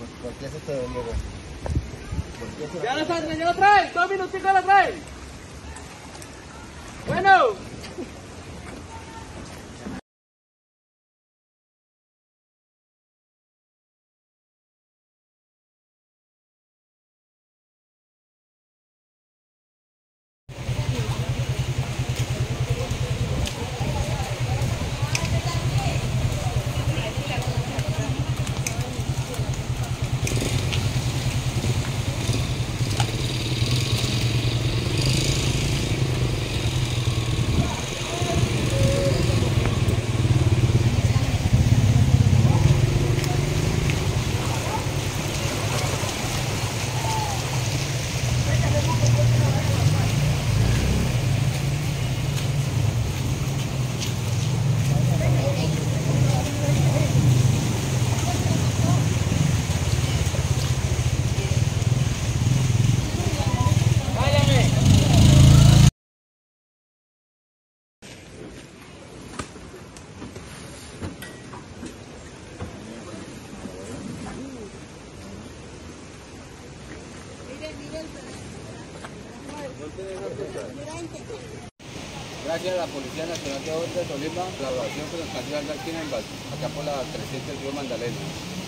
¿Por qué se te niega? Ya lo trae, 2 minuticos lo trae. Bueno. Gracias a la Policía Nacional de Tolima, la colaboración que nos está ayudando aquí en el acá por la 300 Río Magdalena.